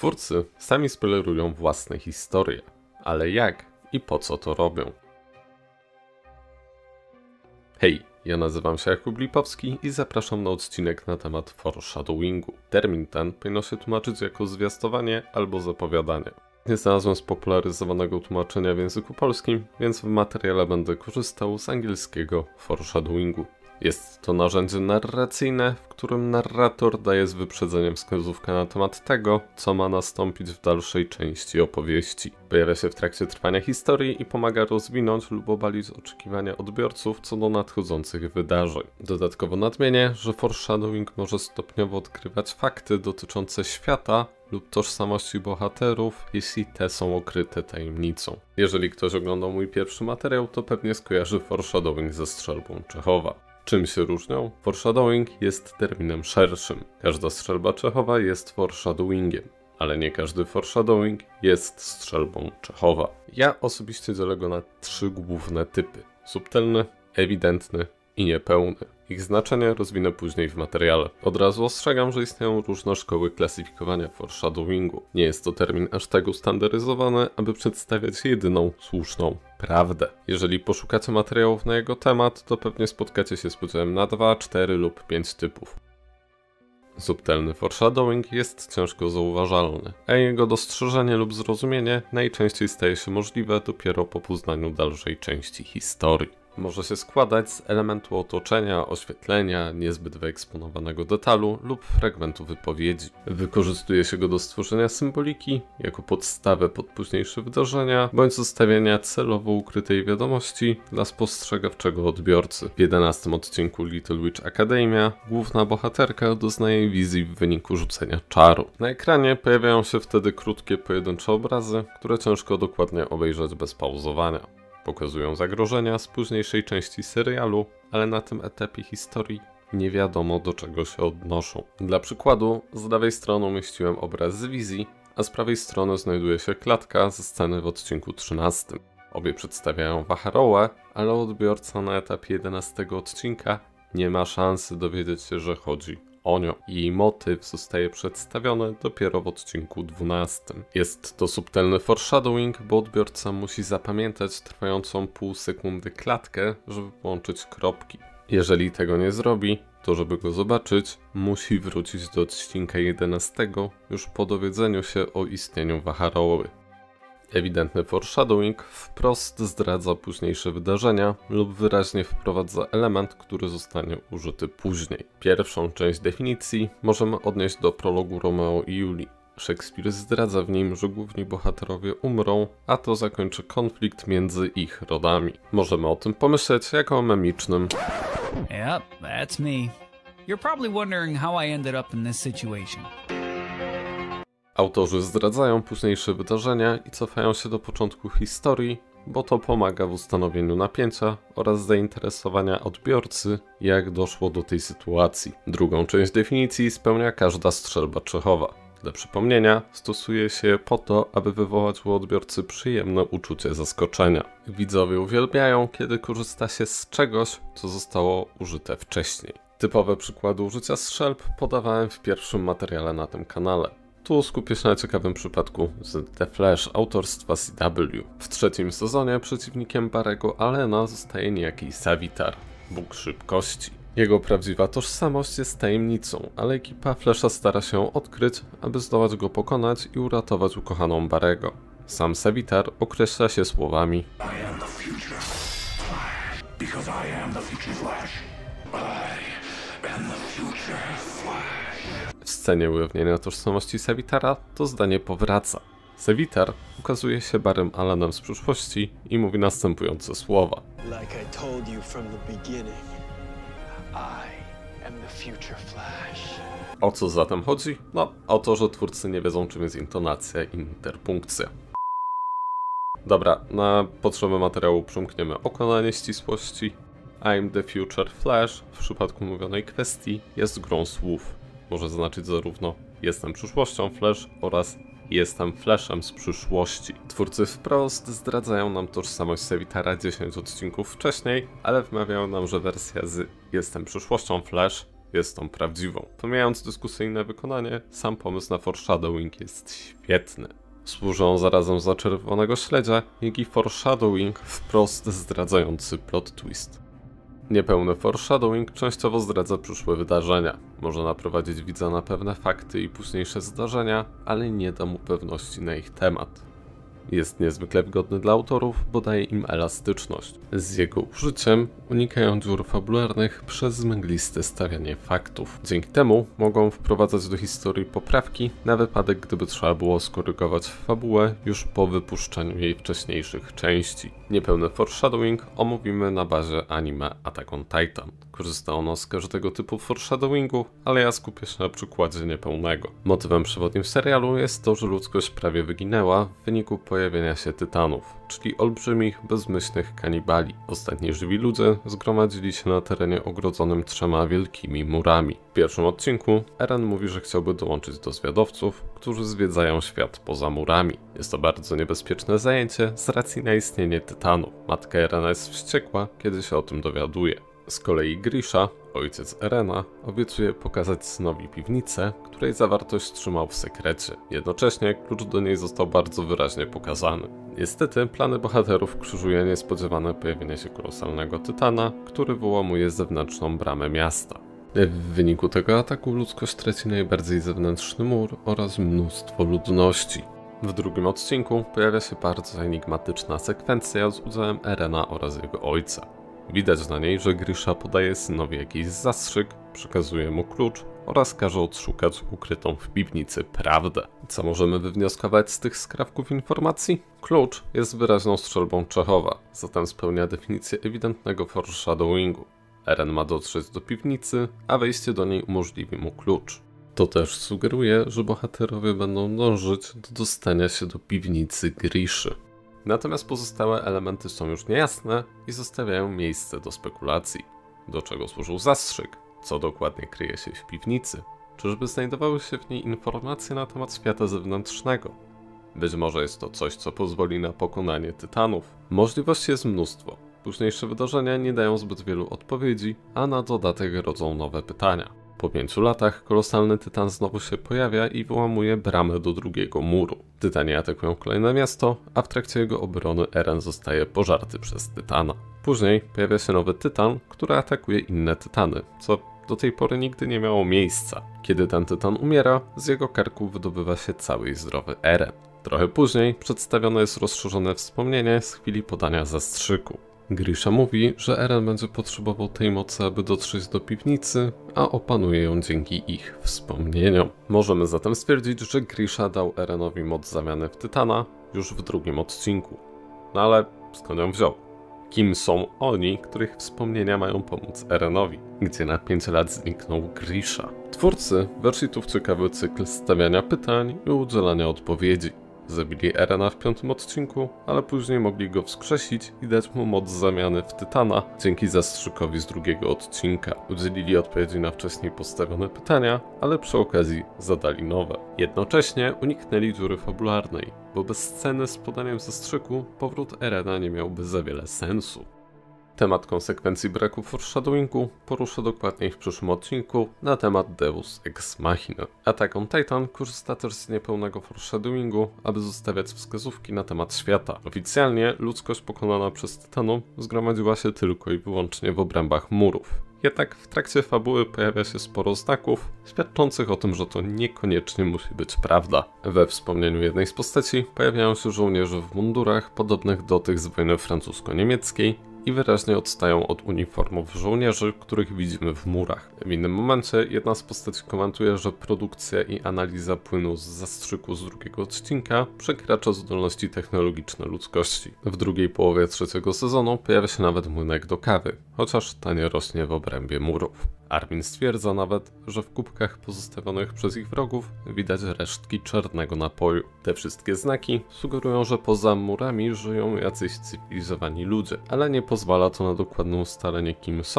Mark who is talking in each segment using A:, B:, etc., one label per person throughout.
A: Twórcy sami spoilerują własne historie, ale jak i po co to robią? Hej, ja nazywam się Jakub Lipowski i zapraszam na odcinek na temat foreshadowingu. Termin ten powinno się tłumaczyć jako zwiastowanie albo zapowiadanie. Nie znalazłem spopularyzowanego tłumaczenia w języku polskim, więc w materiale będę korzystał z angielskiego foreshadowingu. Jest to narzędzie narracyjne, w którym narrator daje z wyprzedzeniem wskazówkę na temat tego, co ma nastąpić w dalszej części opowieści. Pojawia się w trakcie trwania historii i pomaga rozwinąć lub obalić oczekiwania odbiorców co do nadchodzących wydarzeń. Dodatkowo nadmienię, że foreshadowing może stopniowo odkrywać fakty dotyczące świata lub tożsamości bohaterów, jeśli te są okryte tajemnicą. Jeżeli ktoś oglądał mój pierwszy materiał, to pewnie skojarzy foreshadowing ze strzelbą Czechowa. Czym się różnią? Foreshadowing jest terminem szerszym. Każda strzelba Czechowa jest foreshadowingiem, ale nie każdy foreshadowing jest strzelbą Czechowa. Ja osobiście dzielę go na 3 główne typy: subtelny, ewidentny i niepełny. Ich znaczenie rozwinę później w materiale. Od razu ostrzegam, że istnieją różne szkoły klasyfikowania foreshadowingu. Nie jest to termin aż tak ustandaryzowany, aby przedstawiać jedyną słuszną prawdę. Jeżeli poszukacie materiałów na jego temat, to pewnie spotkacie się z podziałem na 2, 4 lub 5 typów. Subtelny foreshadowing jest ciężko zauważalny, a jego dostrzeżenie lub zrozumienie najczęściej staje się możliwe dopiero po poznaniu dalszej części historii. Może się składać z elementu otoczenia, oświetlenia, niezbyt wyeksponowanego detalu lub fragmentu wypowiedzi. Wykorzystuje się go do stworzenia symboliki, jako podstawę pod późniejsze wydarzenia, bądź zostawienia celowo ukrytej wiadomości dla spostrzegawczego odbiorcy. W 11 odcinku Little Witch Academia główna bohaterka doznaje wizji w wyniku rzucenia czaru. Na ekranie pojawiają się wtedy krótkie pojedyncze obrazy, które ciężko dokładnie obejrzeć bez pauzowania. Pokazują zagrożenia z późniejszej części serialu, ale na tym etapie historii nie wiadomo, do czego się odnoszą. Dla przykładu, z lewej strony umieściłem obraz z wizji, a z prawej strony znajduje się klatka ze sceny w odcinku 13. Obie przedstawiają Vaharołę, ale odbiorca na etapie 11 odcinka nie ma szansy dowiedzieć się, że chodzi o nią. Jej motyw zostaje przedstawiony dopiero w odcinku 12. Jest to subtelny foreshadowing, bo odbiorca musi zapamiętać trwającą pół sekundy klatkę, żeby połączyć kropki. Jeżeli tego nie zrobi, to żeby go zobaczyć, musi wrócić do odcinka 11 już po dowiedzeniu się o istnieniu Vaharoły. Ewidentny foreshadowing wprost zdradza późniejsze wydarzenia lub wyraźnie wprowadza element, który zostanie użyty później. Pierwszą część definicji możemy odnieść do prologu Romeo i Julii. Szekspir zdradza w nim, że główni bohaterowie umrą, a to zakończy konflikt między ich rodami. Możemy o tym pomyśleć jako o memicznym
B: Yep, that's me. You're probably wondering how I ended up in this situation.
A: Autorzy zdradzają późniejsze wydarzenia i cofają się do początku historii, bo to pomaga w ustanowieniu napięcia oraz zainteresowania odbiorcy, jak doszło do tej sytuacji. Drugą część definicji spełnia każda strzelba Czechowa. Dla przypomnienia, stosuje się po to, aby wywołać u odbiorcy przyjemne uczucie zaskoczenia. Widzowie uwielbiają, kiedy korzysta się z czegoś, co zostało użyte wcześniej. Typowe przykłady użycia strzelb podawałem w pierwszym materiale na tym kanale. Tu skupię się na ciekawym przypadku z The Flash autorstwa CW. W 3. sezonie przeciwnikiem Barry'ego Allena zostaje niejaki Savitar, Bóg szybkości. Jego prawdziwa tożsamość jest tajemnicą, ale ekipa Flasha stara się ją odkryć, aby zdołać go pokonać i uratować ukochaną Barry'ego. Sam Savitar określa się słowami: W scenie ujawnienia tożsamości Savitara to zdanie powraca. Savitar ukazuje się Barrym Allenem z przyszłości i mówi następujące słowa:
C: Like I told you from the beginning, I am the future Flash.
A: O co zatem chodzi? No, o to, że twórcy nie wiedzą, czym jest intonacja i interpunkcja. Dobra, na potrzeby materiału przymkniemy oko na nieścisłości. I'm the future Flash w przypadku mówionej kwestii jest grą słów. Może znaczyć zarówno jestem przyszłością Flash oraz jestem Flashem z przyszłości. Twórcy wprost zdradzają nam tożsamość Savitara 10 odcinków wcześniej, ale wmawiają nam, że wersja z jestem przyszłością Flash jest tą prawdziwą. Pomijając dyskusyjne wykonanie, sam pomysł na foreshadowing jest świetny. Służy on zarazem za czerwonego śledzia, jak i foreshadowing wprost zdradzający plot twist. Niepełny foreshadowing częściowo zdradza przyszłe wydarzenia. Może naprowadzić widza na pewne fakty i późniejsze zdarzenia, ale nie da mu pewności na ich temat. Jest niezwykle wygodny dla autorów, bo daje im elastyczność. Z jego użyciem unikają dziur fabularnych przez mgliste stawianie faktów. Dzięki temu mogą wprowadzać do historii poprawki na wypadek, gdyby trzeba było skorygować fabułę już po wypuszczeniu jej wcześniejszych części. Niepełny foreshadowing omówimy na bazie anime Attack on Titan. Korzysta ono z każdego typu foreshadowingu, ale ja skupię się na przykładzie niepełnego. Motywem przewodnim w serialu jest to, że ludzkość prawie wyginęła w wyniku pojawienia się tytanów, czyli olbrzymich, bezmyślnych kanibali. Ostatni żywi ludzie zgromadzili się na terenie ogrodzonym 3 wielkimi murami. W pierwszym odcinku Eren mówi, że chciałby dołączyć do zwiadowców, którzy zwiedzają świat poza murami. Jest to bardzo niebezpieczne zajęcie z racji na istnienie tytanów. Matka Erena jest wściekła, kiedy się o tym dowiaduje. Z kolei Grisha, ojciec Erena, obiecuje pokazać synowi piwnicę, której zawartość trzymał w sekrecie. Jednocześnie klucz do niej został bardzo wyraźnie pokazany. Niestety plany bohaterów krzyżuje niespodziewane pojawienie się kolosalnego tytana, który wyłamuje zewnętrzną bramę miasta. W wyniku tego ataku ludzkość traci najbardziej zewnętrzny mur oraz mnóstwo ludności. W drugim odcinku pojawia się bardzo enigmatyczna sekwencja z udziałem Erena oraz jego ojca. Widać na niej, że Grisha podaje synowi jakiś zastrzyk, przekazuje mu klucz oraz każe odszukać ukrytą w piwnicy prawdę. Co możemy wywnioskować z tych skrawków informacji? Klucz jest wyraźną strzelbą Czechowa, zatem spełnia definicję ewidentnego foreshadowingu. Eren ma dotrzeć do piwnicy, a wejście do niej umożliwi mu klucz. To też sugeruje, że bohaterowie będą dążyć do dostania się do piwnicy Griszy. Natomiast pozostałe elementy są już niejasne i zostawiają miejsce do spekulacji. Do czego służył zastrzyk? Co dokładnie kryje się w piwnicy? Czyżby znajdowały się w niej informacje na temat świata zewnętrznego? Być może jest to coś, co pozwoli na pokonanie tytanów. Możliwości jest mnóstwo. Późniejsze wydarzenia nie dają zbyt wielu odpowiedzi, a na dodatek rodzą nowe pytania. Po 5 latach kolosalny tytan znowu się pojawia i wyłamuje bramę do drugiego muru. Tytani atakują kolejne miasto, a w trakcie jego obrony Eren zostaje pożarty przez tytana. Później pojawia się nowy tytan, który atakuje inne tytany, co do tej pory nigdy nie miało miejsca. Kiedy ten tytan umiera, z jego karku wydobywa się cały i zdrowy Eren. Trochę później przedstawione jest rozszerzone wspomnienie z chwili podania zastrzyku. Grisha mówi, że Eren będzie potrzebował tej mocy, aby dotrzeć do piwnicy, a opanuje ją dzięki ich wspomnieniom. Możemy zatem stwierdzić, że Grisha dał Erenowi moc zamiany w tytana już w drugim odcinku. No ale skąd ją wziął? Kim są oni, których wspomnienia mają pomóc Erenowi? Gdzie na 5 lat zniknął Grisha? Twórcy weszli tu w ciekawy cykl stawiania pytań i udzielania odpowiedzi. Zabili Erena w 5. odcinku, ale później mogli go wskrzesić i dać mu moc zamiany w tytana dzięki zastrzykowi z drugiego odcinka. Udzielili odpowiedzi na wcześniej postawione pytania, ale przy okazji zadali nowe. Jednocześnie uniknęli dziury fabularnej, bo bez sceny z podaniem zastrzyku powrót Erena nie miałby za wiele sensu. Temat konsekwencji braku foreshadowingu poruszę dokładniej w przyszłym odcinku na temat Deus Ex Machina. Attack on Titan korzysta też z niepełnego foreshadowingu, aby zostawiać wskazówki na temat świata. Oficjalnie ludzkość pokonana przez Tytanów zgromadziła się tylko i wyłącznie w obrębach murów. Jednak w trakcie fabuły pojawia się sporo znaków świadczących o tym, że to niekoniecznie musi być prawda. We wspomnieniu jednej z postaci pojawiają się żołnierze w mundurach podobnych do tych z wojny francusko-niemieckiej i wyraźnie odstają od uniformów żołnierzy, których widzimy w murach. W innym momencie jedna z postaci komentuje, że produkcja i analiza płynu z zastrzyku z drugiego odcinka przekracza zdolności technologiczne ludzkości. W drugiej połowie 3. sezonu pojawia się nawet młynek do kawy, chociaż ta nie rośnie w obrębie murów. Armin stwierdza nawet, że w kubkach pozostawionych przez ich wrogów widać resztki czarnego napoju. Te wszystkie znaki sugerują, że poza murami żyją jacyś cywilizowani ludzie, ale nie pozwala to na dokładne ustalenie, kim są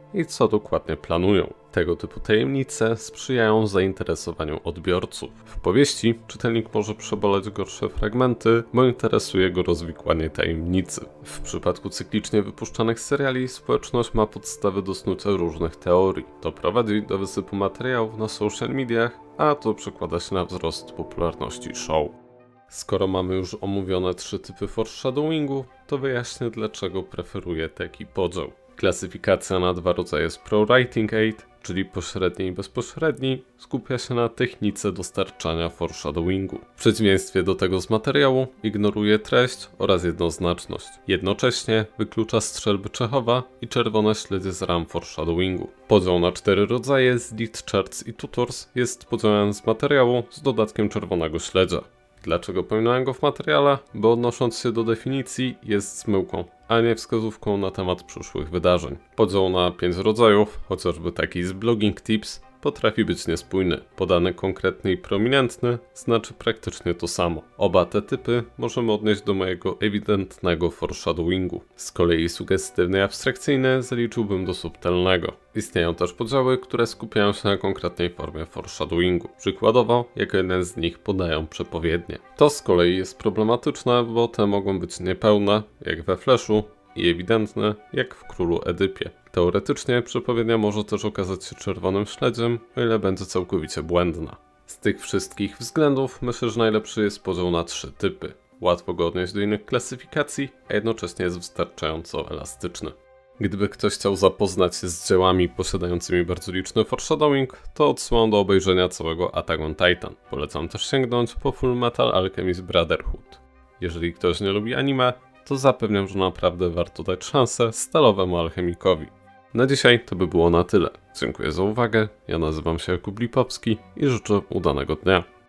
A: i co dokładnie planują. Tego typu tajemnice sprzyjają zainteresowaniu odbiorców. W powieści czytelnik może przeboleć gorsze fragmenty, bo interesuje go rozwikłanie tajemnicy. W przypadku cyklicznie wypuszczanych seriali społeczność ma podstawy do snucia różnych teorii. To prowadzi do wysypu materiałów na social mediach, a to przekłada się na wzrost popularności show. Skoro mamy już omówione 3 typy foreshadowingu, to wyjaśnię, dlaczego preferuję taki podział. Klasyfikacja na 2 rodzaje z ProWriting Aid, czyli pośredni i bezpośredni, skupia się na technice dostarczania foreshadowingu. W przeciwieństwie do tego z materiału ignoruje treść oraz jednoznaczność. Jednocześnie wyklucza strzelby Czechowa i czerwone śledzie z ram foreshadowingu. Podział na 4 rodzaje z lead charts i tutors jest podziałem z materiału z dodatkiem czerwonego śledzia. Dlaczego pominąłem go w materiale? Bo odnosząc się do definicji jest zmyłką, a nie wskazówką na temat przyszłych wydarzeń. Podział na 5 rodzajów, chociażby taki z Blogging Tips, potrafi być niespójny. Podany konkretny i prominentny znaczy praktycznie to samo. Oba te typy możemy odnieść do mojego ewidentnego foreshadowingu. Z kolei sugestywny i abstrakcyjny zaliczyłbym do subtelnego. Istnieją też podziały, które skupiają się na konkretnej formie foreshadowingu. Przykładowo, jako jeden z nich podają przepowiednie. To z kolei jest problematyczne, bo te mogą być niepełne, jak we Flashu, i ewidentne, jak w Królu Edypie. Teoretycznie przepowiednia może też okazać się czerwonym śledziem, o ile będzie całkowicie błędna. Z tych wszystkich względów myślę, że najlepszy jest podział na 3 typy. Łatwo go odnieść do innych klasyfikacji, a jednocześnie jest wystarczająco elastyczny. Gdyby ktoś chciał zapoznać się z dziełami posiadającymi bardzo liczny foreshadowing, to odsyłam do obejrzenia całego Attack on Titan. Polecam też sięgnąć po Fullmetal Alchemist Brotherhood. Jeżeli ktoś nie lubi anime, to zapewniam, że naprawdę warto dać szansę stalowemu alchemikowi. Na dzisiaj to by było na tyle. Dziękuję za uwagę, ja nazywam się Jakub Lipowski i życzę udanego dnia.